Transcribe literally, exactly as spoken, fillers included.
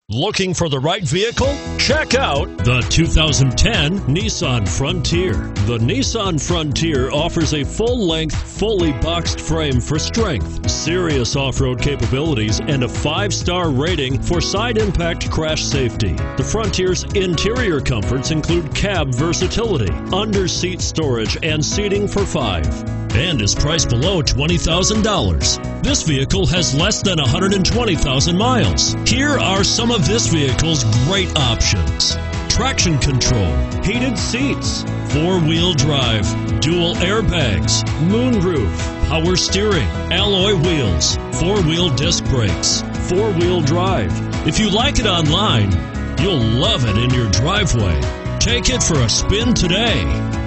Looking for the right vehicle? Check out the two thousand ten Nissan Frontier. The Nissan Frontier offers a full-length, fully boxed frame for strength, serious off-road capabilities, and a five-star rating for side impact crash safety. The Frontier's interior comforts include cab versatility, under-seat storage, and seating for five, and is priced below twenty thousand dollars. This vehicle has less than one hundred twenty thousand miles. Here are some of this vehicle's great options: traction control, heated seats, four-wheel drive, dual airbags, moonroof, power steering, alloy wheels, four-wheel disc brakes, four-wheel drive. If you like it online, you'll love it in your driveway. Take it for a spin today.